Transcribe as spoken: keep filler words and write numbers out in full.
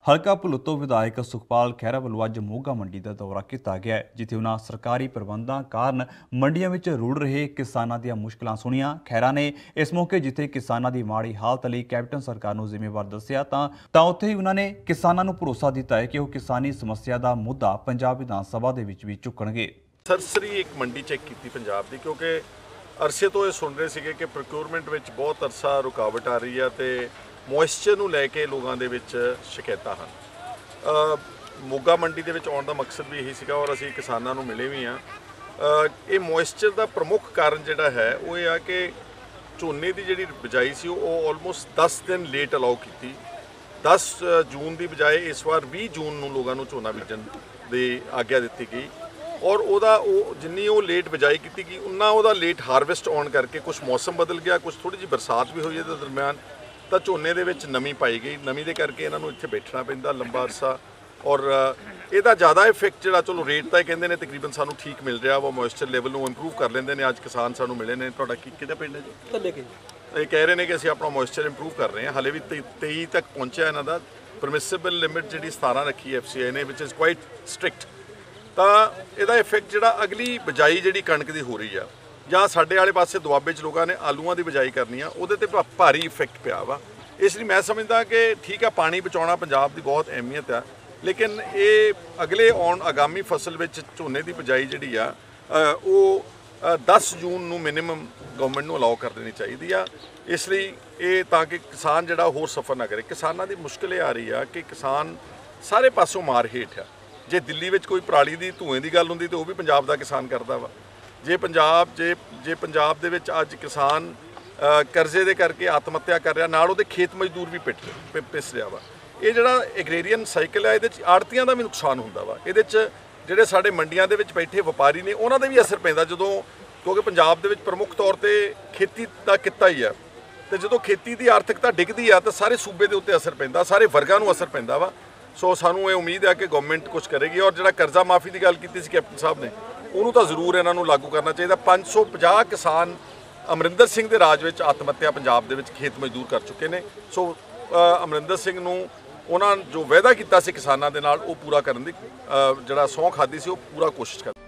ਹਲਕਾ ਭੁੱਲਰ ਤੋਂ ਵਿਧਾਇਕ ਸੁਖਪਾਲ ਖਹਿਰਾ ਵੱਲੋਂ ਅੱਜ ਮੋਗਾ ਮੰਡੀ ਦਾ ਦੌਰਾ ਕੀਤਾ ਗਿਆ ਹੈ, ਜਿੱਥੇ ਉਹਨਾਂ ਸਰਕਾਰੀ ਪ੍ਰਬੰਧਾਂ ਕਾਰਨ ਮੰਡੀਆਂ ਵਿੱਚ ਰੁੜ ਰਹੇ ਕਿਸਾਨਾਂ ਦੀਆਂ ਮੁਸ਼ਕਲਾਂ ਸੁਣੀਆਂ। ਖਹਿਰਾ ਨੇ ਇਸ ਮੌਕੇ ਜਿੱਥੇ ਕਿਸਾਨਾਂ ਦੀ ਮਾੜੀ ਹਾਲਤ ਲਈ ਕੈਪਟਨ ਸਰਕਾਰ ਨੂੰ ਜ਼ਿੰਮੇਵਾਰ ਦੱਸਿਆ ਤਾਂ ਤਾਂ ਉੱਥੇ ਹੀ ਉਹਨਾਂ ਨੇ ਕਿਸਾਨਾਂ ਨੂੰ ਭਰੋਸਾ ਦਿੱਤਾ ਹੈ ਕਿ ਉਹ ਕਿਸਾਨੀ ਸਮੱਸਿਆ ਦਾ ਮੁੱਦਾ ਪੰਜਾਬ ਵਿਧਾਨ ਸਭਾ ਦੇ ਵਿੱਚ ਵੀ ਚੁੱਕਣਗੇ। ਸਰਸਰੀ ਇੱਕ ਮੰਡੀ ਚੈੱਕ ਕੀਤੀ ਪੰਜਾਬ ਦੀ, ਕਿਉਂਕਿ ਅਰਸੇ ਤੋਂ ਇਹ ਸੁਣ ਰਹੇ ਸੀਗੇ ਕਿ ਪ੍ਰੋਕਿਊਰਮੈਂਟ ਵਿੱਚ ਬਹੁਤ ਅਰਸਾ ਰੁਕਾਵਟ ਆ ਰਹੀ ਹੈ ਤੇ ਮੋਇਸਚਰ ਨੂੰ ਲੈ ਕੇ ਲੋਕਾਂ ਦੇ ਵਿੱਚ ਸ਼ਿਕਾਇਤਾਂ ਹਨ। ਮੋਗਾ ਮੰਡੀ ਦੇ ਵਿੱਚ ਆਉਣ ਦਾ ਮਕਸਦ ਵੀ ਇਹੀ ਸੀਗਾ ਔਰ ਅਸੀਂ ਕਿਸਾਨਾਂ ਨੂੰ ਮਿਲੇ ਵੀ ਹਾਂ। ਇਹ ਮੋਇਸਚਰ ਦਾ ਪ੍ਰਮੁੱਖ ਕਾਰਨ ਜਿਹੜਾ ਹੈ ਉਹ ਇਹ ਆ ਕਿ ਝੋਨੇ ਦੀ ਜਿਹੜੀ ਬਿਜਾਈ ਸੀ ਉਹ ਆਲਮੋਸਟ ਦਸ ਦਿਨ ਲੇਟ ਅਲਾਉ ਕੀਤੀ। ਦਸ ਜੂਨ ਦੀ ਬਜਾਏ ਇਸ ਵਾਰ ਵੀਹ ਜੂਨ ਨੂੰ ਲੋਕਾਂ ਨੂੰ ਝੋਨਾ ਬੀਜਣ ਦੀ ਆਗਿਆ ਦਿੱਤੀ ਗਈ ਔਰ ਉਹਦਾ ਉਹ ਜਿੰਨੀ ਉਹ ਲੇਟ ਬਿਜਾਈ ਕੀਤੀ ਗਈ ਉਨਾ ਉਹਦਾ ਲੇਟ ਹਾਰਵੈਸਟ ਆਉਣ ਕਰਕੇ ਕੁਝ ਮੌਸਮ ਬਦਲ ਗਿਆ, ਕੁਝ ਥੋੜ੍ਹੀ ਜਿਹੀ ਬਰਸਾਤ ਵੀ ਹੋਈ ਇਹਦੇ ਦਰਮਿਆਨ, ਤਾਂ ਝੋਨੇ ਦੇ ਵਿੱਚ ਨਮੀ ਪਾਈ ਗਈ। ਨਮੀ ਦੇ ਕਰਕੇ ਇਹਨਾਂ ਨੂੰ ਇੱਥੇ ਬੈਠਣਾ ਪੈਂਦਾ ਲੰਬਾ ਅਰਸਾ ਔਰ ਇਹਦਾ ਜ਼ਿਆਦਾ ਇਫੈਕਟ ਜਿਹੜਾ ਚਲੋ ਰੇਟ ਤਾਂ ਕਹਿੰਦੇ ਨੇ ਤਕਰੀਬਨ ਸਾਨੂੰ ਠੀਕ ਮਿਲ ਰਿਹਾ ਵਾ, ਮੋਇਸਚਰ ਲੈਵਲ ਨੂੰ ਇੰਪਰੂਵ ਕਰ ਲੈਂਦੇ ਨੇ। ਅੱਜ ਕਿਸਾਨ ਸਾਨੂੰ ਮਿਲੇ ਨੇ। ਤੁਹਾਡਾ ਕੀ ਕਿਹਦਾ ਪਿੰਡ ਹੈ ਜੀ? ਥੱਲੇ ਕੇ ਇਹ ਕਹਿ ਰਹੇ ਨੇ ਕਿ ਅਸੀਂ ਆਪਣਾ ਮੋਇਸਚਰ ਇੰਪਰੂਵ ਕਰ ਰਹੇ ਹਾਂ। ਹਾਲੇ ਵੀ ਤੇਈ ਤੱਕ ਪਹੁੰਚਿਆ ਇਹਨਾਂ ਦਾ ਪਰਮਿਸਿਬਲ ਲਿਮਿਟ ਜਿਹੜੀ ਸਤਾਰਾਂ ਰੱਖੀ ਐਫ ਸੀ ਆਈ ਨੇ, ਵਿਚ ਇਜ਼ ਕੁਆਇਟ ਸਟ੍ਰਿਕਟ। ਤਾਂ ਇਹਦਾ ਇਫੈਕਟ ਜਿਹੜਾ ਅਗਲੀ ਬਿਜਾਈ ਜਿਹੜੀ ਕਣਕ ਦੀ ਹੋ ਰਹੀ ਆ ਜਾਂ ਸਾਡੇ ਵਾਲੇ ਪਾਸੇ ਦੁਆਬੇ 'ਚ ਲੋਕਾਂ ਨੇ ਆਲੂਆਂ ਦੀ ਬਿਜਾਈ ਕਰਨੀ ਆ, ਉਹਦੇ 'ਤੇ ਭਾਰੀ ਇਫੈਕਟ ਪਿਆ ਵਾ। ਇਸ ਲਈ ਮੈਂ ਸਮਝਦਾ ਕਿ ਠੀਕ ਆ, ਪਾਣੀ ਬਚਾਉਣਾ ਪੰਜਾਬ ਦੀ ਬਹੁਤ ਅਹਿਮੀਅਤ ਆ, ਲੇਕਿਨ ਇਹ ਅਗਲੇ ਆਉਣ ਆਗਾਮੀ ਫਸਲ ਵਿੱਚ ਝੋਨੇ ਦੀ ਬਿਜਾਈ ਜਿਹੜੀ ਆ ਉਹ ਦਸ ਜੂਨ ਨੂੰ ਮਿਨੀਮਮ ਗਵਰਨਮੈਂਟ ਨੂੰ ਅਲਾਉ ਕਰ ਦੇਣੀ ਚਾਹੀਦੀ ਆ। ਇਸ ਲਈ ਇਹ ਤਾਂ ਕਿ ਕਿਸਾਨ ਜਿਹੜਾ ਹੋਰ ਸਫਰ ਨਾ ਕਰੇ। ਕਿਸਾਨਾਂ ਦੀ ਮੁਸ਼ਕਿਲ ਇਹ ਆ ਰਹੀ ਆ ਕਿ ਕਿਸਾਨ ਸਾਰੇ ਪਾਸੋਂ ਮਾਰ ਹੇਠ ਆ। ਜੇ ਦਿੱਲੀ ਵਿੱਚ ਕੋਈ ਪਰਾਲੀ ਦੀ ਧੂਏ ਦੀ ਗੱਲ ਹੁੰਦੀ ਤਾਂ ਉਹ ਵੀ ਪੰਜਾਬ ਦਾ ਕਿਸਾਨ ਕਰਦਾ ਵਾ। ਜੇ ਪੰਜਾਬ ਜੇ ਜੇ ਪੰਜਾਬ ਦੇ ਵਿੱਚ ਅੱਜ ਕਿਸਾਨ ਕਰਜ਼ੇ ਦੇ ਕਰਕੇ ਆਤਮ ਹੱਤਿਆ ਕਰ ਰਿਹਾ, ਨਾਲ ਉਹਦੇ ਖੇਤ ਮਜ਼ਦੂਰ ਵੀ ਪਿੱਟ ਪਿਸ ਰਿਹਾ ਵਾ। ਇਹ ਜਿਹੜਾ ਐਗਰੇਰੀਅਨ ਸਾਈਕਲ ਹੈ, ਇਹਦੇ 'ਚ ਆੜਤੀਆਂ ਦਾ ਵੀ ਨੁਕਸਾਨ ਹੁੰਦਾ ਵਾ। ਇਹਦੇ 'ਚ ਜਿਹੜੇ ਸਾਡੇ ਮੰਡੀਆਂ ਦੇ ਵਿੱਚ ਬੈਠੇ ਵਪਾਰੀ ਨੇ ਉਹਨਾਂ ਦਾ ਵੀ ਅਸਰ ਪੈਂਦਾ, ਜਦੋਂ ਕਿਉਂਕਿ ਪੰਜਾਬ ਦੇ ਵਿੱਚ ਪ੍ਰਮੁੱਖ ਤੌਰ 'ਤੇ ਖੇਤੀ ਦਾ ਕਿੱਤਾ ਹੀ ਆ, ਅਤੇ ਜਦੋਂ ਖੇਤੀ ਦੀ ਆਰਥਿਕਤਾ ਡਿੱਗਦੀ ਆ ਤਾਂ ਸਾਰੇ ਸੂਬੇ ਦੇ ਉੱਤੇ ਅਸਰ ਪੈਂਦਾ, ਸਾਰੇ ਵਰਗਾਂ ਨੂੰ ਅਸਰ ਪੈਂਦਾ ਵਾ। ਸੋ ਸਾਨੂੰ ਇਹ ਉਮੀਦ ਹੈ ਕਿ ਗਵਰਨਮੈਂਟ ਕੁਝ ਕਰੇਗੀ। ਔਰ ਜਿਹੜਾ ਕਰਜ਼ਾ ਮਾਫੀ ਦੀ ਗੱਲ ਕੀਤੀ ਸੀ ਕੈਪਟਨ ਸਾਹਿਬ ਨੇ, ਉਹਨੂੰ ਤਾਂ ਜ਼ਰੂਰ ਇਹਨਾਂ ਨੂੰ ਲਾਗੂ ਕਰਨਾ ਚਾਹੀਦਾ। ਪੰਜ ਸੌ ਪੰਜਾਹ ਕਿਸਾਨ ਅਮਰਿੰਦਰ ਸਿੰਘ ਦੇ ਰਾਜ ਵਿੱਚ ਆਤਮ ਹੱਤਿਆ ਪੰਜਾਬ ਦੇ ਵਿੱਚ ਖੇਤ ਮਜ਼ਦੂਰ ਕਰ ਚੁੱਕੇ ਨੇ। ਸੋ ਅਮਰਿੰਦਰ ਸਿੰਘ ਨੂੰ ਉਹਨਾਂ ਜੋ ਵਾਅਦਾ ਕੀਤਾ ਸੀ ਕਿਸਾਨਾਂ ਦੇ ਨਾਲ ਉਹ ਪੂਰਾ ਕਰਨ ਦੀ ਜਿਹੜਾ ਸਹੁੰ ਖਾਧੀ ਸੀ ਉਹ ਪੂਰਾ ਕੋਸ਼ਿਸ਼ ਕਰ